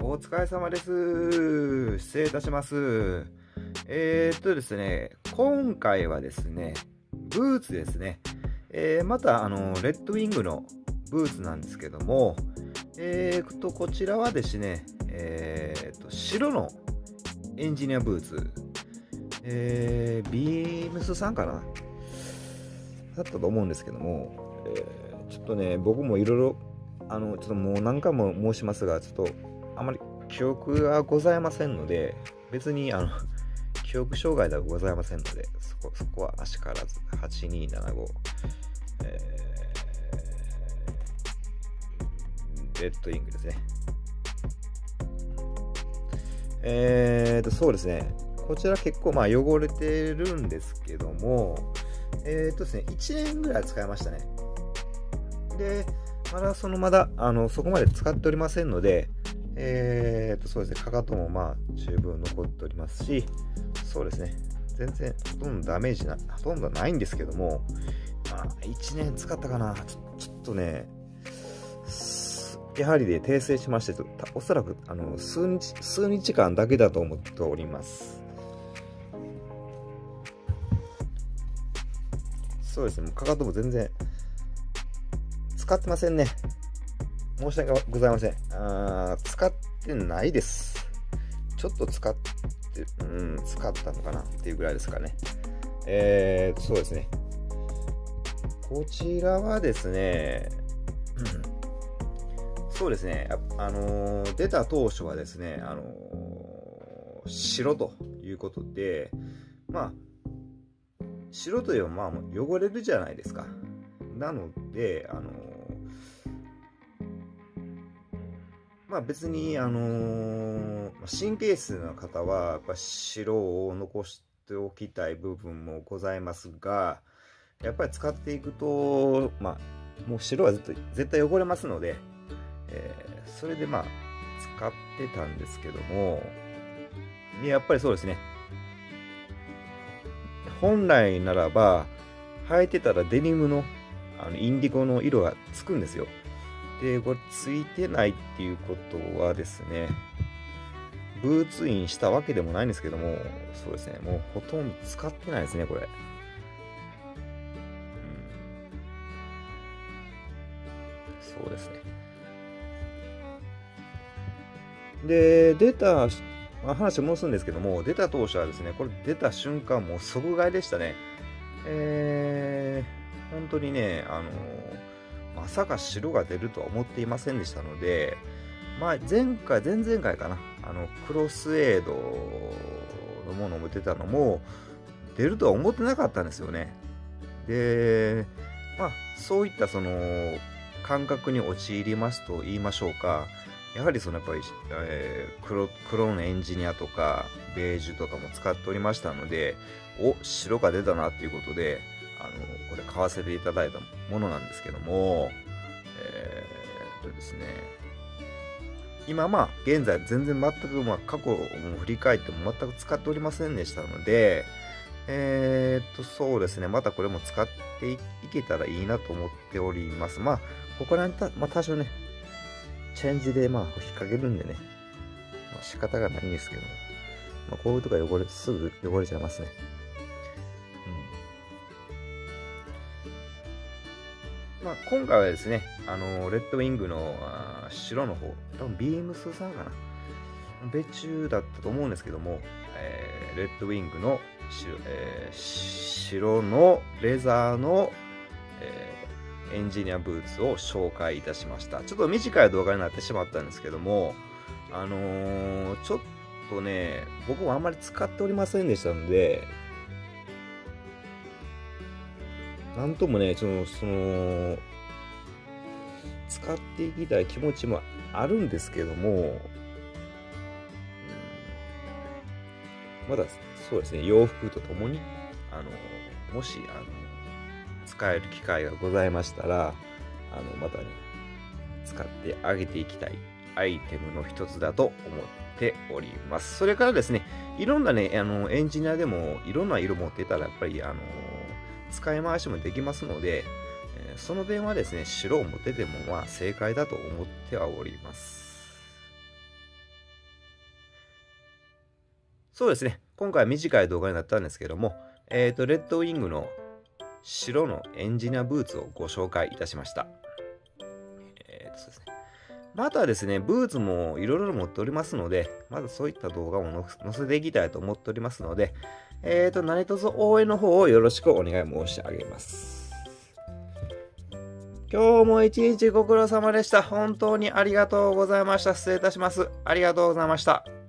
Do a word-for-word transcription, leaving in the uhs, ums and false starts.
お疲れ様です。失礼いたします。えー、っとですね、今回はですね、ブーツですね。えー、また、あの、レッドウィングのブーツなんですけども、えー、っと、こちらはですね、えー、っと、白のエンジニアブーツ、えー、ビームスさんかなだったと思うんですけども、えー、ちょっとね、僕もいろいろ、あの、ちょっともう何回も申しますが、ちょっと、あまり記憶がございませんので、別に、あの、記憶障害ではございませんので、そこ、そこはあしからず、はちにーななご、えー、レッドウィングですね。えーと、そうですね。こちら結構まあ汚れてるんですけども、えーとですね、いちねんぐらい使いましたね。で、まだそのまだ、あの、そこまで使っておりませんので、えーと、そうですね、かかともまあ十分残っておりますし、そうですね、全然ほとんどダメージな、ほとんどないんですけども、まあ、いちねん使ったかな、ちょ、ちょっとね、やはりで訂正しまして、おそらくあの数日、数日間だけだと思っております。そうですね、もうかかとも全然使ってませんね。申し訳ございません。あ使ってないです。ちょっと使って、うん、使ったのかなっていうぐらいですかね。えー、そうですね。こちらはですね、そうですね、あのー、出た当初はですね、あのー、白ということで、まあ、白といえばまあ汚れるじゃないですか。なので、あのー、まあ別に、あのー、神経質な方はやっぱ白を残しておきたい部分もございますが、やっぱり使っていくと、まあ、もう白は絶対、絶対汚れますので、えー、それでまあ、使ってたんですけども、やっぱりそうですね。本来ならば、履いてたらデニムの、あのインディゴの色がつくんですよ。で、これついてないっていうことはですね、ブーツインしたわけでもないんですけども、そうですね、もうほとんど使ってないですね、これ。そうですね。で、出た、まあ、話戻すんですけども、出た当初はですね、これ出た瞬間、もう即買いでしたね。えー、本当にね、あのー、まさか白が出るとは思っていませんでしたので、まあ、前回、前々回かな、あの、クロスエイドのものも出たのも、出るとは思ってなかったんですよね。で、まあ、そういったその、感覚に陥りますと言いましょうか。やはりそのやっぱり、えー、黒、黒のエンジニアとか、ベージュとかも使っておりましたので、お、白が出たなっていうことで、あの、これ買わせていただいたものなんですけども、えー、っとですね、今まあ、現在全然全く、まあ、過去を振り返っても全く使っておりませんでしたので、えー、っと、そうですね。またこれも使っていけたらいいなと思っております。まあ、ここら辺た、まあ、多少ね、チェンジで、まあ、引っ掛けるんでね、まあ、仕方がないんですけども、まあ、こういうとこ汚れ、すぐ汚れちゃいますね。うん。まあ、今回はですね、あの、レッドウィングのあ白の方、多分ビームスさんかな。別注だったと思うんですけども、えー、レッドウィングの白、えー、白のレザーの、えー、エンジニアブーツを紹介いたしました。ちょっと短い動画になってしまったんですけども、あのー、ちょっとね、僕もあんまり使っておりませんでしたので、なんともね、その、その、使っていきたい気持ちもあるんですけども、まだそうですね、洋服とともに、あの、もし、あの、使える機会がございましたら、あの、またね、使ってあげていきたいアイテムの一つだと思っております。それからですね、いろんなね、あの、エンジニアでもいろんな色持ってたら、やっぱり、あの、使い回しもできますので、えー、その点はですね、白を持ってても、まあ、正解だと思ってはおります。 そうですね。今回は短い動画になったんですけども、えっと、レッドウィングの白のエンジニアブーツをご紹介いたしました。えーとそうですね。またですね、ブーツもいろいろ持っておりますので、まずそういった動画も載せていきたいと思っておりますので、えーと、何卒応援の方をよろしくお願い申し上げます。今日も一日ご苦労様でした。本当にありがとうございました。失礼いたします。ありがとうございました。